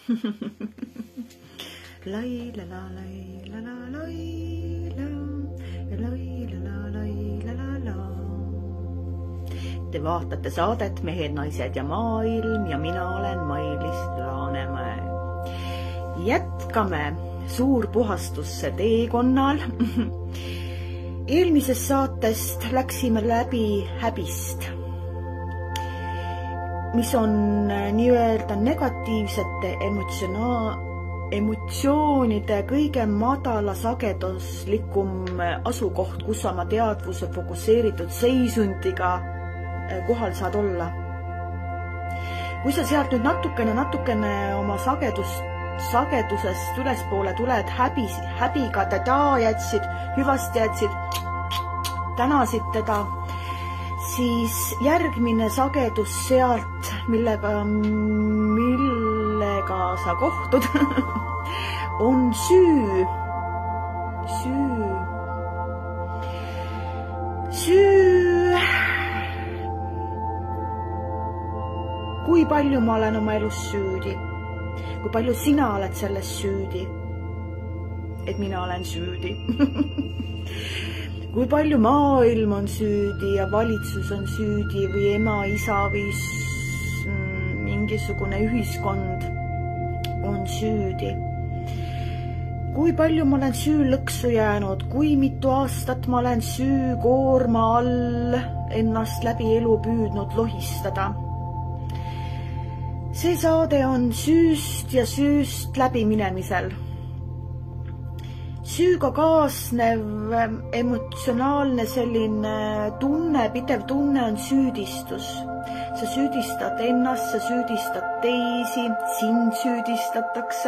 lai la la lai la la lai la lai la la lai la la la. Te vaatate saadet Mehed, naised ja maailm ja mina olen Mailis Laanemäe. Jätkame suurpuhastusse teekonnal. Eelmisest saatest läksime läbi häbist, mis on nii-öelda negatiivsete emotsioonide kõige madala sageduslikum asukoht, kus oma teadvuse fokusseeritud seisundiga kohal saad olla. Kui sa sealt nüüd natukene oma sagedusest ülespoole tuled, häbiga teda jätsid, hüvasti jätsid, tänasid teda, siis järgmine sagedus sealt, millega sa kohtud, on süü. Kui palju ma olen oma elus süüdi? Kui palju sina oled selles süüdi? Et mina olen süüdi. Kui palju maailm on süüdi ja valitsus on süüdi või ema, isa või mingisugune ühiskond on süüdi. Kui palju ma olen süülõksu jäänud, kui mitu aastat ma olen süükoorma all ennast läbi elu püüdnud lohistada. See saade on süüst ja süüst läbiminemisel. Süüga kaasnev emotsionaalne selline tunne, pidev tunne on süüdistus. Sa süüdistad ennast, sa süüdistad teisi, sind süüdistatakse.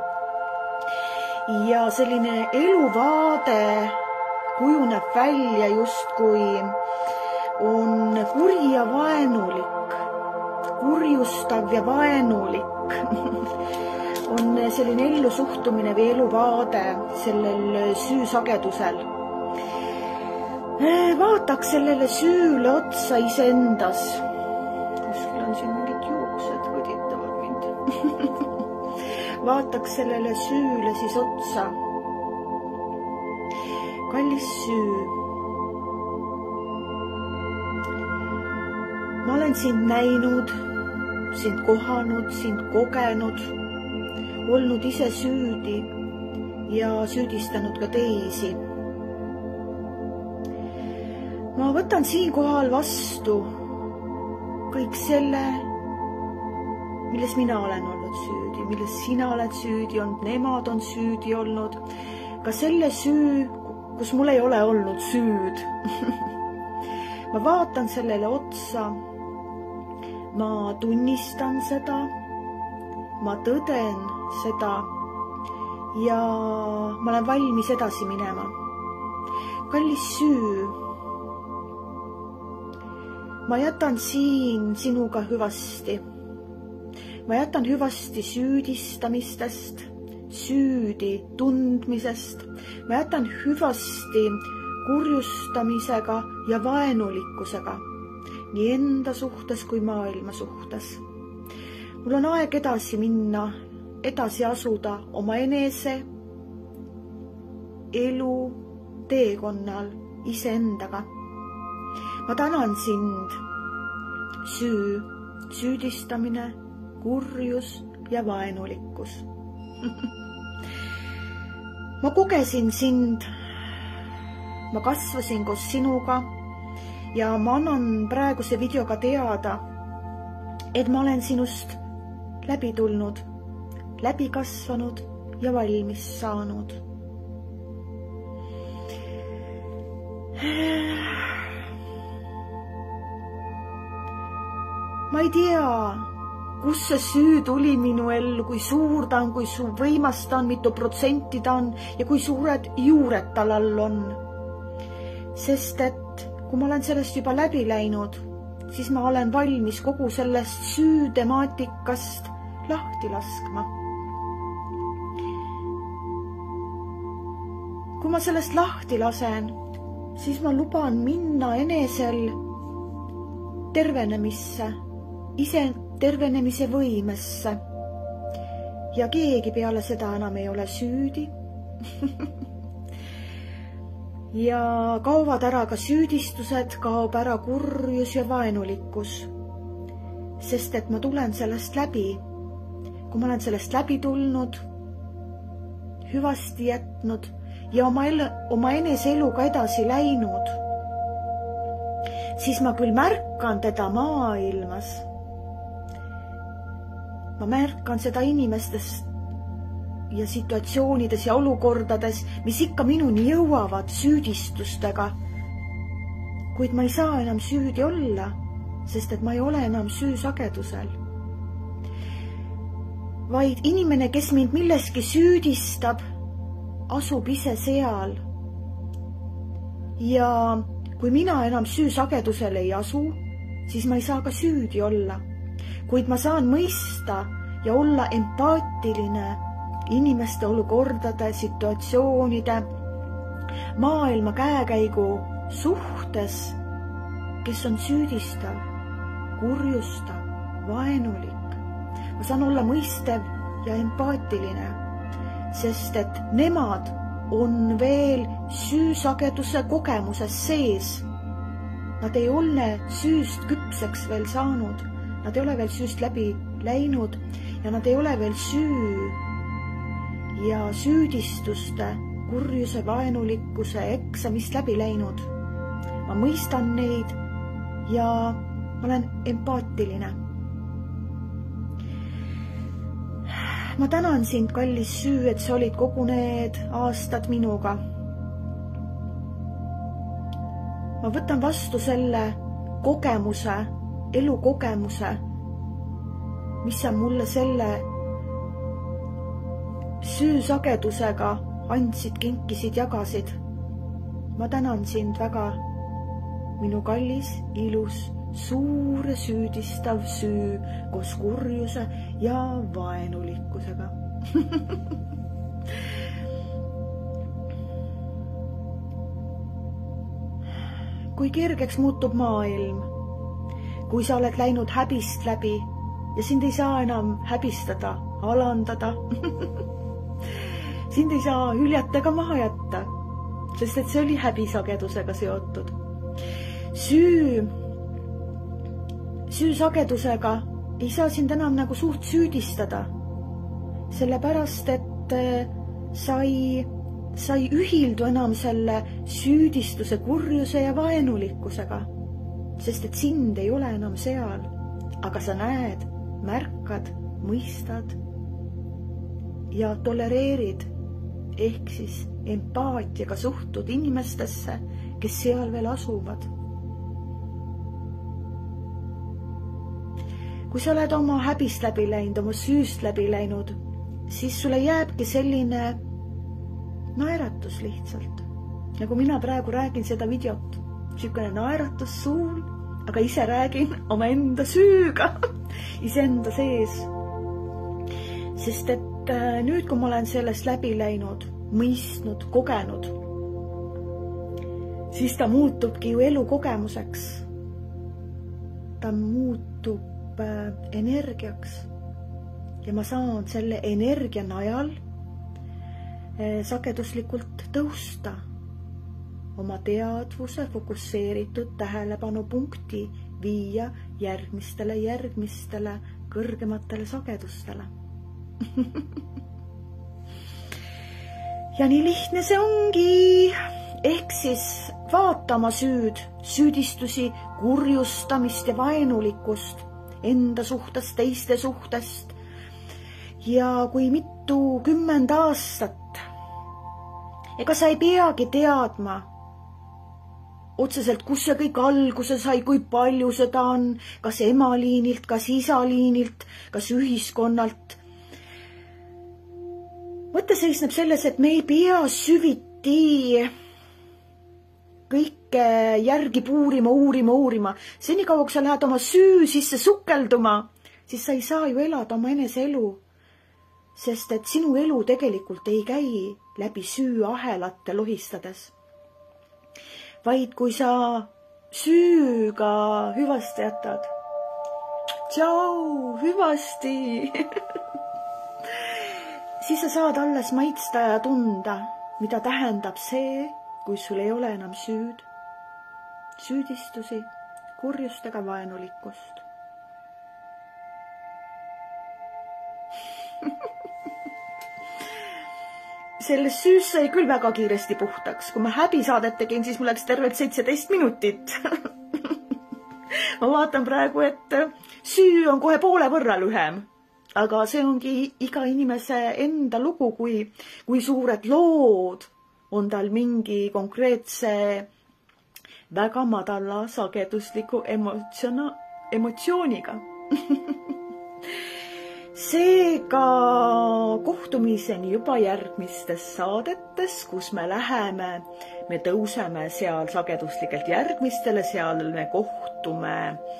Ja selline eluvaade kujuneb välja justkui on kuri ja vaenulik. Kurjustav ja vaenulik on selline ellusuhtumine või eluvaade sellel süü-sagedusel. Vaataks sellele süüle otsa iseendas. Kuskil on siin mingid juuksed, võditavad mind. Vaataks sellele süüle siis otsa. Kallis süü. Ma olen sind näinud, sind kohanud, sind kogenud, olnud ise süüdi ja süüdistanud ka teisi. Ma võtan siinkohal vastu kõik selle, milles mina olen olnud süüdi, milles sina oled süüdi olnud, nemad on süüdi olnud, ka selle süü, kus mul ei ole olnud süüd. Ma vaatan sellele otsa. Ma tunnistan seda, ma tõden seda ja ma olen valmis edasi minema. Kallis süü, ma jätan siin sinuga hüvasti. Ma jätan hüvasti süüdistamistest, süüdi tundmisest. Ma jätan hüvasti kurjustamisega ja vaenulikkusega. Nii enda suhtes kui maailma suhtes. Mul on aeg edasi minna, edasi asuda oma enese elu teekonnal iseendaga. Ma tänan sind, süü, süüdistamine, kurjus ja vaenulikkus. Ma kogesin sind, ma kasvasin koos sinuga. Ja ma annan praeguse videoga teada, et ma olen sinust läbi tulnud, läbi kasvanud ja valmis saanud. Ma ei tea, kus see süü tuli minu ellu, kui suur ta on, kui võimas ta on, mitu protsenti ta on ja kui suured juured tal all on. Sest et kui ma olen sellest juba läbi läinud, siis ma olen valmis kogu sellest süütemaatikast lahti laskma. Kui ma sellest lahti lasen, siis ma luban minna enesel tervenemisse, ise tervenemise võimesse. ja keegi peale seda enam ei ole süüdi. ja kaovad ära ka süüdistused, kaob ära kurjus ja vaenulikkus, sest et ma tulen sellest läbi. Kui ma olen sellest läbi tulnud, hüvasti jätnud ja oma eneseeluga edasi läinud, siis ma küll märkan teda maailmas. Ma märkan seda inimestes ja situatsioonides ja olukordades, mis ikka minuni jõuavad süüdistustega. Kuid ma ei saa enam süüdi olla, sest et ma ei ole enam süüsagedusel. Vaid inimene, kes mind milleski süüdistab, asub ise seal. Ja kui mina enam süüsagedusel ei asu, siis ma ei saa ka süüdi olla. Kuid ma saan mõista ja olla empaatiline inimeste olukordade, situatsioonide, maailma käekäigu suhtes, kes on süüdistav, kurjustav, vaenulik. Ma saan olla mõistev ja empaatiline, sest et nemad on veel süüsageduse kogemuses sees. Nad ei ole süüst küpseks veel saanud, nad ei ole veel süüst läbi läinud ja nad ei ole veel süü ja süüdistuste, kurjuse, vaenulikkuse, eksamist läbi läinud. Ma mõistan neid ja ma olen empaatiline. Ma tänan sind, kallis süü, et sa olid kogu need aastad minuga. Ma võtan vastu selle kogemuse, elukogemuse, mis sa mulle selle süüsagedusega andsid, kinkisid, jagasid. Ma tänan sind väga, minu kallis, ilus, suure süüdistav süü koos kurjuse ja vaenulikkusega. Kui kergeks muutub maailm, kui sa oled läinud häbist läbi ja sind ei saa enam häbistada, alandada. Sind ei saa hüljata ega maha jätta, sest et see oli häbisagedusega seotud. Süüsagedusega ei saa sind enam nagu suht süüdistada, sellepärast et sa ei ühildu enam selle süüdistuse, kurjuse ja vaenulikkusega, sest et sind ei ole enam seal, aga sa näed, märkad, mõistad ja tolereerid ehk siis empaatiaga suhtud inimestesse, kes seal veel asuvad. Kui sa oled oma häbist läbi läinud, oma süüst läbi läinud, siis sulle jääbki selline naeratus lihtsalt. Nagu mina praegu räägin seda videot, sükene naeratus suul, aga ise räägin oma enda süüga, iseenda sees. Sest et nüüd, kui ma olen sellest läbi läinud, mõistnud, kogenud, siis ta muutubki ju elukogemuseks. Ta muutub energiaks ja ma saan selle energia najal sageduslikult tõusta, oma teadvuse fokusseeritud tähelepanupunkti viia järgmistele kõrgematele sagedustele. Ja nii lihtne see ongi, ehk siis vaata oma süüd, süüdistusi, kurjustamist ja vaenulikkust enda suhtest, teiste suhtest. Ja kui 10 aastat, ega sa ei peagi teadma otseselt, kus see kõik alguse sai, kui palju seda on, kas emaliinilt, kas isaliinilt, kas ühiskonnalt. Mõte seisneb selles, et me ei pea süviti kõike järgi uurima. Senikaua, kui sa lähed oma süü sisse sukelduma, siis sa ei saa ju elada oma enese elu. Sest et sinu elu tegelikult ei käi läbi süüahelate lohistades. Vaid kui sa süüga hüvasti jätad. Tšau, hüvasti! siis sa saad alles maitsta ja tunda, mida tähendab see, kui sul ei ole enam süüd, süüdistusi, kurjust ega vaenulikkust. Sellest süüst sai küll väga kiiresti puhtaks. Kui ma häbisaadet tegin, siis mul läks tervelt 17 minutit. Ma vaatan praegu, et süü on kohe poole võrra lühem. Aga see ongi iga inimese enda lugu, kui suured lood on tal mingi konkreetse väga madala sagedusliku emotsiooniga. Seega kohtumiseni juba järgmistes saadetes, kus me läheme, me tõuseme seal sageduslikelt järgmistele, seal me kohtume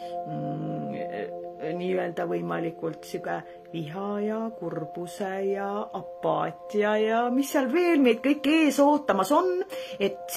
nii-öelda võimalikult süge viha ja kurbuse ja apaatia ja mis seal veel meid kõik ees ootamas on, et